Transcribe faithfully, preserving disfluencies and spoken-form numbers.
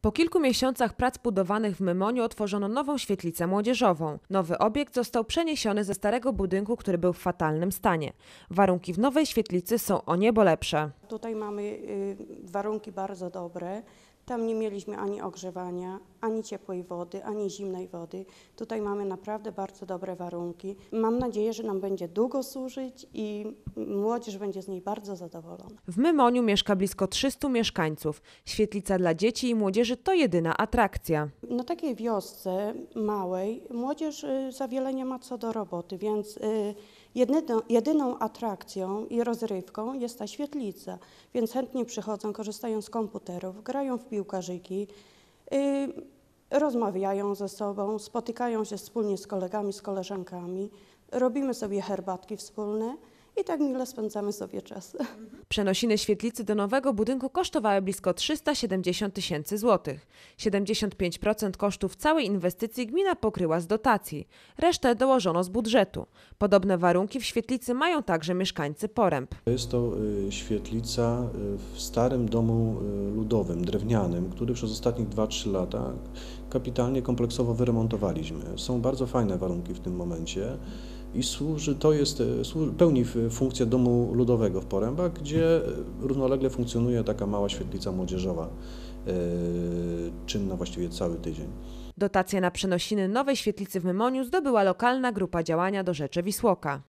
Po kilku miesiącach prac budowlanych w Mymoniu otworzono nową świetlicę młodzieżową. Nowy obiekt został przeniesiony ze starego budynku, który był w fatalnym stanie. Warunki w nowej świetlicy są o niebo lepsze. Tutaj mamy y, warunki bardzo dobre. Tam nie mieliśmy ani ogrzewania, ani ciepłej wody, ani zimnej wody. Tutaj mamy naprawdę bardzo dobre warunki. Mam nadzieję, że nam będzie długo służyć i młodzież będzie z niej bardzo zadowolona. W Mymoniu mieszka blisko trzystu mieszkańców. Świetlica dla dzieci i młodzieży to jedyna atrakcja. Na takiej wiosce małej młodzież y, za wiele nie ma co do roboty, więc y, jedyną, jedyną atrakcją i rozrywką jest ta świetlica. Więc chętnie przychodzą, korzystają z komputerów, grają w piłkarzyki, y, rozmawiają ze sobą, spotykają się wspólnie z kolegami, z koleżankami, robimy sobie herbatki wspólne i tak mile spędzamy sobie czas. Przenosiny świetlicy do nowego budynku kosztowały blisko trzysta siedemdziesiąt tysięcy złotych. siedemdziesiąt pięć procent kosztów całej inwestycji gmina pokryła z dotacji. Resztę dołożono z budżetu. Podobne warunki w świetlicy mają także mieszkańcy Poręb. Jest to y, świetlica y, w starym domu y, ludowym, drewnianym, który przez ostatnich dwa trzy lata kapitalnie, kompleksowo wyremontowaliśmy. Są bardzo fajne warunki w tym momencie. I służy, to jest, służy, pełni funkcję domu ludowego w Porębach, gdzie równolegle funkcjonuje taka mała świetlica młodzieżowa, yy, czynna właściwie cały tydzień. Dotację na przenosiny nowej świetlicy w Mymoniu zdobyła lokalna grupa działania do Rzeczy Wisłoka.